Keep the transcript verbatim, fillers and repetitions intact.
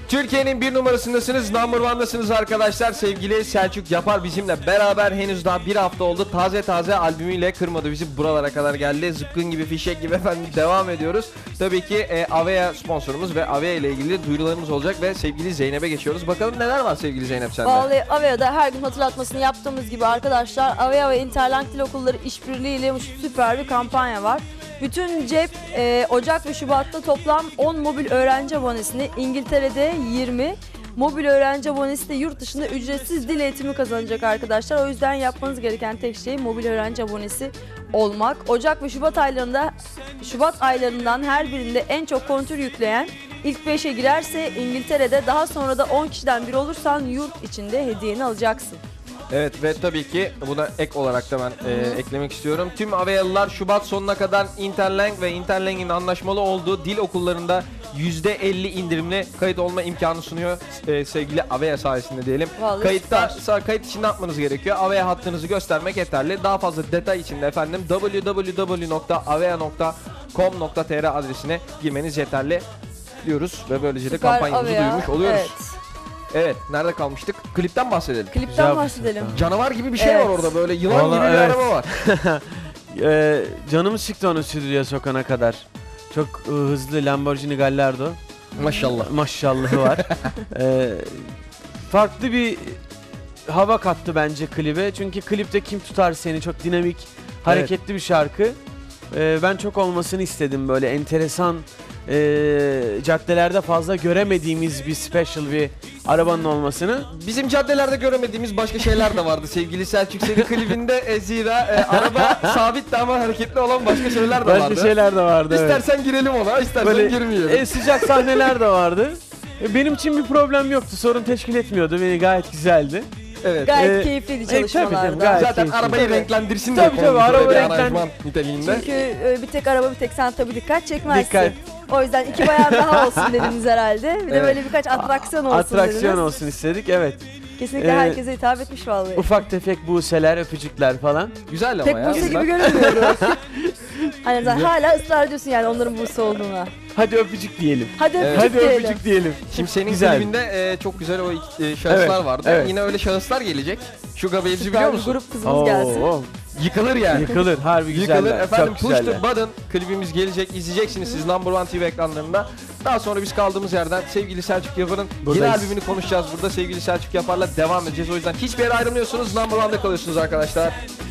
Türkiye'nin bir numarasındasınız, number one'dasınız arkadaşlar. Sevgili Selçuk Yapar bizimle beraber, henüz daha bir hafta oldu. Taze taze albümüyle kırmadı bizi, buralara kadar geldi. Zıpkın gibi, fişek gibi efendim devam ediyoruz. Tabii ki e, Avea sponsorumuz ve Avea ile ilgili duyurularımız olacak ve sevgili Zeynep'e geçiyoruz. Bakalım neler var sevgili Zeynep sende? Vallahi Avea'da her gün hatırlatmasını yaptığımız gibi arkadaşlar, Avea ve Interland Dil Okulları işbirliğiyle süper bir kampanya var. Bütün cep e, Ocak ve Şubat'ta toplam on mobil öğrenci abonesini, İngiltere'de yirmi, mobil öğrenci abonesi de yurt dışında ücretsiz dil eğitimi kazanacak arkadaşlar. O yüzden yapmanız gereken tek şey mobil öğrenci abonesi olmak. Ocak ve Şubat aylarında, Şubat aylarından her birinde en çok kontür yükleyen ilk beşe girerse İngiltere'de, daha sonra da on kişiden biri olursan yurt içinde hediyeni alacaksın. Evet ve tabii ki buna ek olarak da ben e, eklemek istiyorum. Tüm Avealılar Şubat sonuna kadar Interlang ve Interlang'in anlaşmalı olduğu dil okullarında yüzde elli indirimli kayıt olma imkanı sunuyor e, sevgili Avea sayesinde diyelim. Vallahi Kayıtta, süper. kayıt için ne yapmanız gerekiyor? Avea hattınızı göstermek yeterli. Daha fazla detay için de efendim w w w nokta avea nokta com nokta t r adresine girmeniz yeterli diyoruz ve böylece de Süper kampanyamızı Avea, duyurmuş oluyoruz. Evet. Evet, nerede kalmıştık? Klipten bahsedelim. Klipten Güzel bahsedelim. Canavar gibi bir şey Evet. var orada, böyle yılan Vallahi gibi bir evet. araba var. Ee, canımız çıktı onu stüdyoya sokana kadar. Çok e, hızlı Lamborghini Gallardo. Maşallah. Maşallahı var. ee, farklı bir hava kattı bence klibe. Çünkü klipte Kim Tutar Seni çok dinamik, hareketli bir şarkı. Ee, ben çok olmasını istedim, böyle enteresan, e, caddelerde fazla göremediğimiz bir special bir arabanın olmasını. Bizim caddelerde göremediğimiz başka şeyler de vardı sevgili Selçuk. Senin klibinde e, zira e, araba sabitti ama hareketli olan başka şeyler de Başka vardı. şeyler de vardı. evet. İstersen girelim ona, istersen Böyle girmeyelim. e, sıcak sahneler de vardı. E, benim için bir problem yoktu, sorun teşkil etmiyordu. Beni gayet güzeldi. Evet. Gayet Ee, keyifliydi e, tabii çalışmalarda. canım, gayet Zaten keyifli. arabayı Tabii. renklendirsin Tabii, diye tabii, konmuş araba böyle bir renklen- aranjman niteliğinde. Çünkü e, bir tek araba, bir tek sen tabii dikkat çekmezsin. Dikkat. O yüzden iki bayan daha olsun dediniz herhalde. Bir de Evet. böyle birkaç atraksiyon olsun Atraksiyon dediniz. olsun istedik, evet. Kesinlikle Ee, herkese hitap etmiş vallahi. Ufak tefek buseler, öpücükler falan. Güzel ama Pek ya. Buse güzel. gibi görünmüyoruz. Hani sen hala ısrar ediyorsun yani onların Buse olduğuna. Hadi öpücük diyelim. Hadi Evet. öpücük Hadi diyelim. öpücük diyelim. Şimdi senin Güzel. klibinde e, çok güzel o e, şahıslar Evet, vardı. evet. Yine öyle şahıslar gelecek. Sugar Babes'i Süper biliyor bir musun? grup kızımız gelsin. Oo, Yıkılır yani. yıkılır, harbi güzeller. Yıkılır. Efendim Çok Push güzeller. the Button klibimiz gelecek. İzleyeceksiniz siz Number One T V ekranlarında. Daha sonra biz kaldığımız yerden sevgili Selçuk Yapar'ın yeni Buradayız. albümünü konuşacağız burada. Sevgili Selçuk Yapar'la devam edeceğiz. O yüzden hiçbir yere ayrılmıyorsunuz. Number One'da kalıyorsunuz arkadaşlar.